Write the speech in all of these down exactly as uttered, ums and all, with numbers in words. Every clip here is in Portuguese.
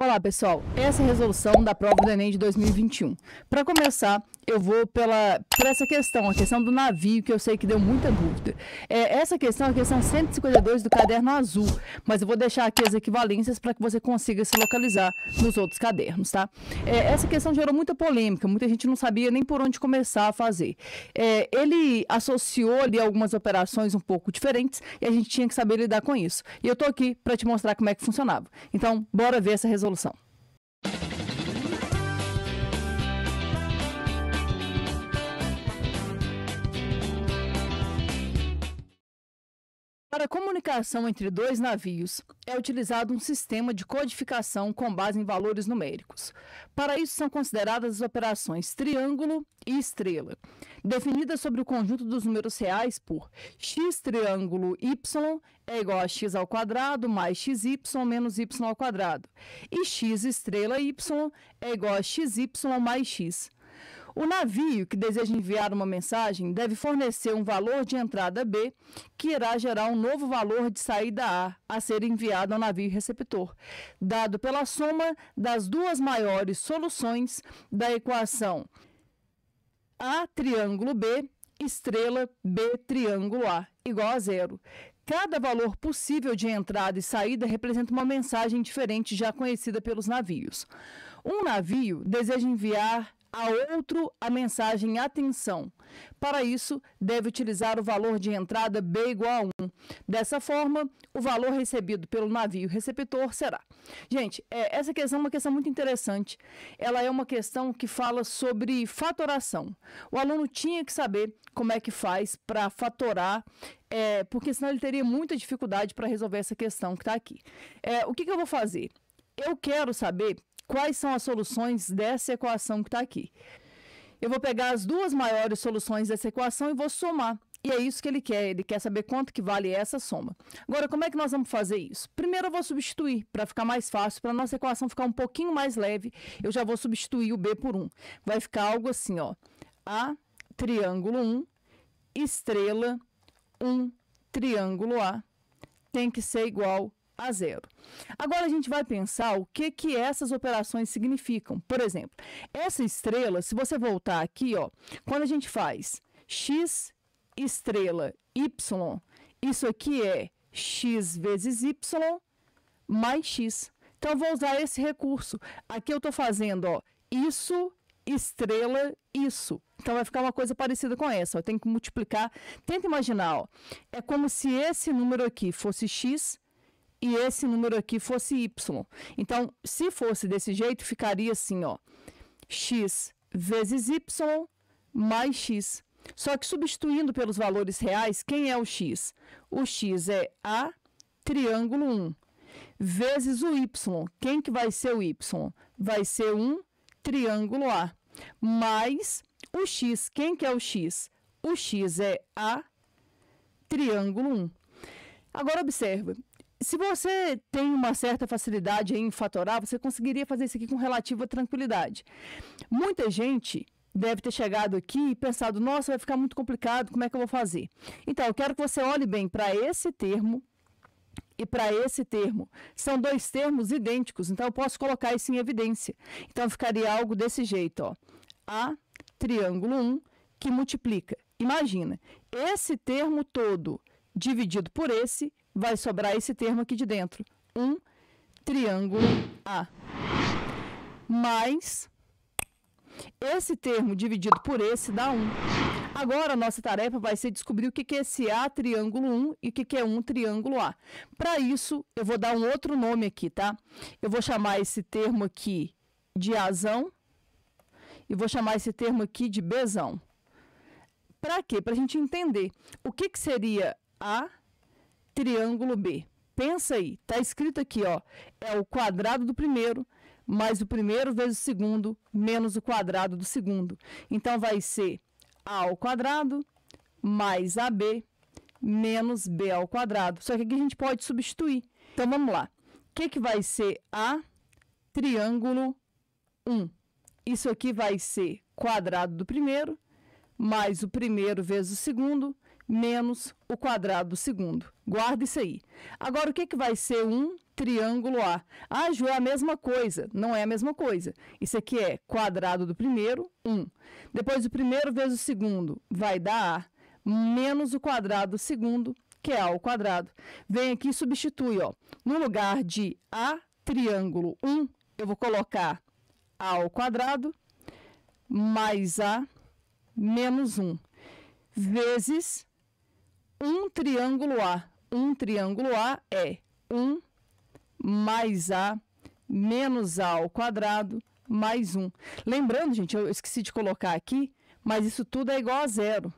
Olá, pessoal. Essa é a resolução da prova do Enem de dois mil e vinte e um. Para começar, eu vou pela, por essa questão, a questão do navio, que eu sei que deu muita dúvida. É, essa questão é a questão cento e cinquenta e dois do caderno azul, mas eu vou deixar aqui as equivalências para que você consiga se localizar nos outros cadernos, tá? É, essa questão gerou muita polêmica, muita gente não sabia nem por onde começar a fazer. É, ele associou ali algumas operações um pouco diferentes e a gente tinha que saber lidar com isso. E eu tô aqui para te mostrar como é que funcionava. Então, bora ver essa resolução. Para a comunicação entre dois navios, é utilizado um sistema de codificação com base em valores numéricos. Para isso, são consideradas as operações triângulo e estrela, definidas sobre o conjunto dos números reais por x triângulo y é igual a x ao quadrado mais xy menos y ao quadrado, e x estrela y é igual a xy mais x. O navio que deseja enviar uma mensagem deve fornecer um valor de entrada B, que irá gerar um novo valor de saída A, a ser enviado ao navio receptor, dado pela soma das duas maiores soluções da equação A triângulo B, estrela B triângulo A, igual a zero. Cada valor possível de entrada e saída representa uma mensagem diferente já conhecida pelos navios. Um navio deseja enviar a outro a mensagem atenção. Para isso, deve utilizar o valor de entrada B igual a um. Dessa forma, o valor recebido pelo navio receptor será. Gente, é, essa questão é uma questão muito interessante. Ela é uma questão que fala sobre fatoração. O aluno tinha que saber como é que faz para fatorar, é, porque senão ele teria muita dificuldade para resolver essa questão que está aqui. É, o que, que eu vou fazer? Eu quero saber quais são as soluções dessa equação que está aqui. Eu vou pegar as duas maiores soluções dessa equação e vou somar. E é isso que ele quer, ele quer saber quanto que vale essa soma. Agora, como é que nós vamos fazer isso? Primeiro eu vou substituir, para ficar mais fácil, para a nossa equação ficar um pouquinho mais leve, eu já vou substituir o B por um. Vai ficar algo assim, ó. A triângulo um, estrela um, triângulo A, tem que ser igual a zero. Agora a gente vai pensar o que que essas operações significam. Por exemplo, essa estrela, se você voltar aqui, ó, quando a gente faz x estrela y, isso aqui é x vezes y mais x. Então eu vou usar esse recurso. Aqui eu estou fazendo, ó, isso estrela isso. Então vai ficar uma coisa parecida com essa. Eu tenho que multiplicar. Tenta imaginar, ó, é como se esse número aqui fosse x e esse número aqui fosse y. Então, se fosse desse jeito, ficaria assim, ó, x vezes y mais x. Só que substituindo pelos valores reais, quem é o x? O x é A triângulo um, vezes o y. Quem que vai ser o y? Vai ser um triângulo A, mais o x. Quem que é o x? O x é A triângulo um. Agora, observa. Se você tem uma certa facilidade em fatorar, você conseguiria fazer isso aqui com relativa tranquilidade. Muita gente deve ter chegado aqui e pensado, nossa, vai ficar muito complicado, como é que eu vou fazer? Então, eu quero que você olhe bem para esse termo e para esse termo. São dois termos idênticos, então eu posso colocar isso em evidência. Então, ficaria algo desse jeito, ó. A triângulo um, que multiplica. Imagina, esse termo todo dividido por esse, vai sobrar esse termo aqui de dentro, um triângulo A, mais esse termo dividido por esse dá um. Agora, a nossa tarefa vai ser descobrir o que é esse A triângulo um e o que é um triângulo A. Para isso, eu vou dar um outro nome aqui, tá? Eu vou chamar esse termo aqui de Azão e vou chamar esse termo aqui de Bzão. Para quê? Para a gente entender o que, que seria A triângulo B. Pensa aí, está escrito aqui, ó, é o quadrado do primeiro, mais o primeiro vezes o segundo, menos o quadrado do segundo. Então, vai ser A ao quadrado, mais A B, menos B ao quadrado. Só que aqui a gente pode substituir. Então, vamos lá. O que, que vai ser A triângulo um? Isso aqui vai ser quadrado do primeiro, mais o primeiro vezes o segundo, menos o quadrado do segundo. Guarda isso aí. Agora, o que, que vai ser um triângulo A. Ah, Ju, é a mesma coisa. Não é a mesma coisa. Isso aqui é quadrado do primeiro, um. Depois, o primeiro vezes o segundo vai dar A, menos o quadrado do segundo, que é A ao quadrado. Vem aqui e substitui, ó. No lugar de A, triângulo um, eu vou colocar A ao quadrado mais A menos um, vezes um triângulo A. Um triângulo A é um mais A menos A ao quadrado mais um. Lembrando, gente, eu esqueci de colocar aqui, mas isso tudo é igual a zero.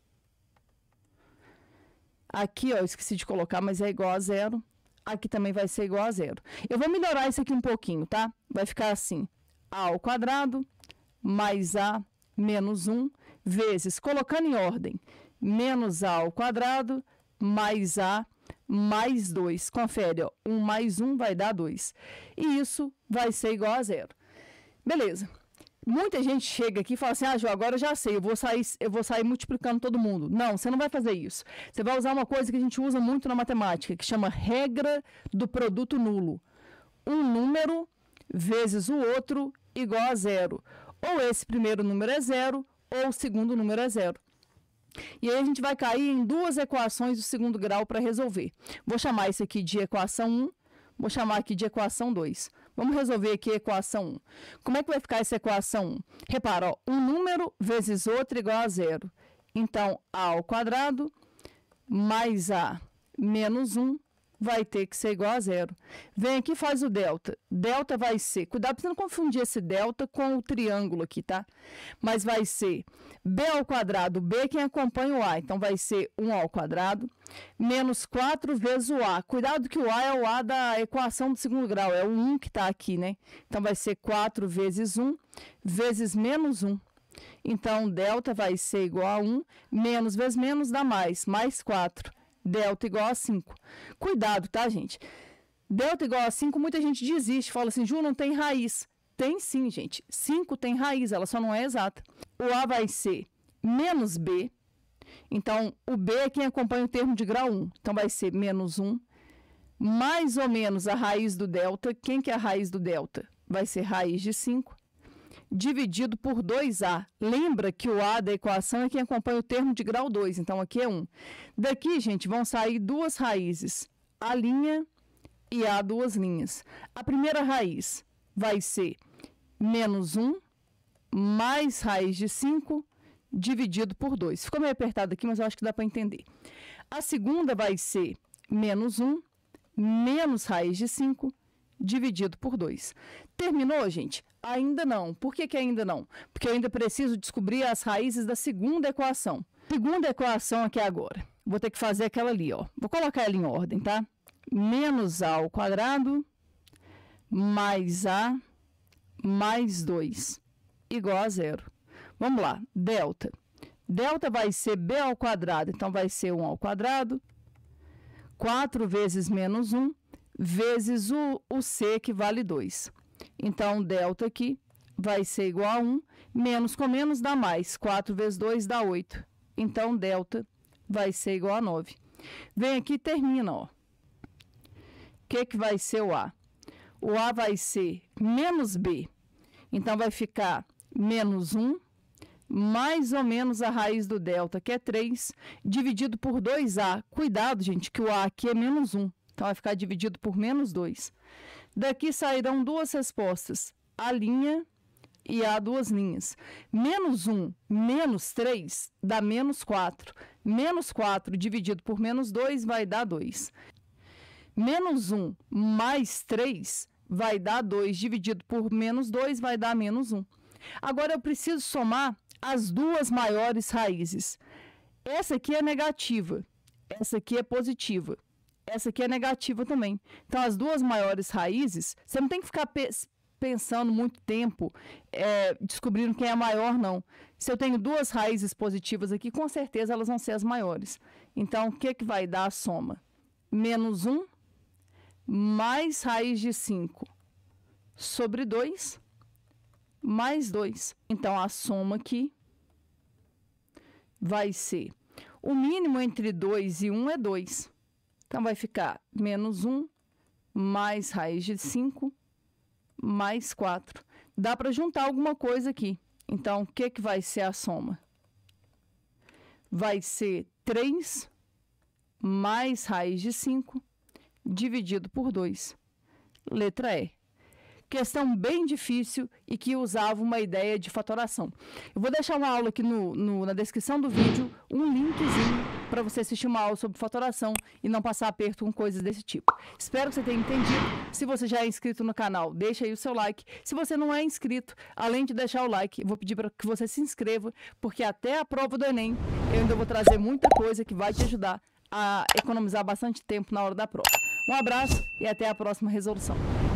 Aqui, ó, eu esqueci de colocar, mas é igual a zero. Aqui também vai ser igual a zero. Eu vou melhorar isso aqui um pouquinho, tá? Vai ficar assim, A ao quadrado mais A menos um, vezes, colocando em ordem, menos A ao quadrado mais A mais dois. Confere, ó, um mais um vai dar dois. E isso vai ser igual a zero. Beleza. Muita gente chega aqui e fala assim, ah, Ju, agora eu já sei, eu vou, sair, eu vou sair multiplicando todo mundo. Não, você não vai fazer isso. Você vai usar uma coisa que a gente usa muito na matemática, que chama regra do produto nulo. Um número vezes o outro igual a zero. Ou esse primeiro número é zero, ou o segundo número é zero. E aí a gente vai cair em duas equações do segundo grau para resolver. Vou chamar isso aqui de equação um, vou chamar aqui de equação dois. Vamos resolver aqui a equação um. Como é que vai ficar essa equação um? Repara, ó, um número vezes outro igual a zero. Então, A ao quadrado mais A menos um vai ter que ser igual a zero. Vem aqui e faz o delta. Delta vai ser, cuidado para você não confundir esse delta com o triângulo aqui, tá? Mas vai ser B ao quadrado, B é quem acompanha o A, então vai ser um ao quadrado, menos quatro vezes o A. Cuidado que o A é o A da equação do segundo grau, é o um que está aqui, né? Então vai ser quatro vezes um, vezes menos um. Então, delta vai ser igual a um, menos vezes menos dá mais, mais quatro. Delta igual a cinco. Cuidado, tá, gente? Delta igual a cinco, muita gente desiste, fala assim, Ju, não tem raiz. Tem sim, gente. cinco tem raiz, ela só não é exata. O A vai ser menos B. Então, o B é quem acompanha o termo de grau um. Então, vai ser menos um. Mais ou menos a raiz do delta. Quem que é a raiz do delta? Vai ser raiz de cinco. Dividido por dois A. Lembra que o A da equação é quem acompanha o termo de grau dois, então aqui é um. Daqui, gente, vão sair duas raízes, A' e A duas linhas. A primeira raiz vai ser menos um mais raiz de cinco dividido por dois. Ficou meio apertado aqui, mas eu acho que dá para entender. A segunda vai ser menos um menos raiz de cinco dividido por dois. Terminou, gente? Ainda não. Por que que ainda não? Porque eu ainda preciso descobrir as raízes da segunda equação. Segunda equação aqui agora. Vou ter que fazer aquela ali, ó. Vou colocar ela em ordem, tá? Menos A ao quadrado mais A mais dois igual a zero. Vamos lá. Delta. Delta vai ser B ao quadrado, então vai ser um ao quadrado. quatro vezes menos um vezes o, o C, que vale dois. Então, delta aqui vai ser igual a um, menos com menos dá mais. quatro vezes dois dá oito. Então, delta vai ser igual a nove. Vem aqui e termina, ó. O que, que vai ser o A? O A vai ser menos B. Então, vai ficar menos um, mais ou menos a raiz do delta, que é três, dividido por dois A. Cuidado, gente, que o A aqui é menos um. Então, vai ficar dividido por menos dois. Daqui sairão duas respostas, A' e A duas linhas. Menos um menos três dá menos quatro. Menos quatro dividido por menos dois vai dar dois. Menos um mais três vai dar dois, dividido por menos dois vai dar menos um. Agora, eu preciso somar as duas maiores raízes. Essa aqui é negativa, essa aqui é positiva. Essa aqui é negativa também. Então, as duas maiores raízes, você não tem que ficar pe pensando muito tempo, é, descobrindo quem é a maior, não. Se eu tenho duas raízes positivas aqui, com certeza elas vão ser as maiores. Então, o que, que vai dar a soma? Menos um mais raiz de cinco sobre dois mais dois. Então, a soma aqui vai ser, o mínimo entre dois e um é dois. Então, vai ficar menos um mais raiz de cinco mais quatro. Dá para juntar alguma coisa aqui. Então, o que, que vai ser a soma? Vai ser três mais raiz de cinco dividido por dois. Letra E. Questão bem difícil e que usava uma ideia de fatoração. Eu vou deixar uma aula aqui no, no, na descrição do vídeo, um linkzinho para você assistir uma aula sobre fatoração e não passar aperto com coisas desse tipo. Espero que você tenha entendido. Se você já é inscrito no canal, deixa aí o seu like. Se você não é inscrito, além de deixar o like, eu vou pedir para que você se inscreva, porque até a prova do Enem eu ainda vou trazer muita coisa que vai te ajudar a economizar bastante tempo na hora da prova. Um abraço e até a próxima resolução.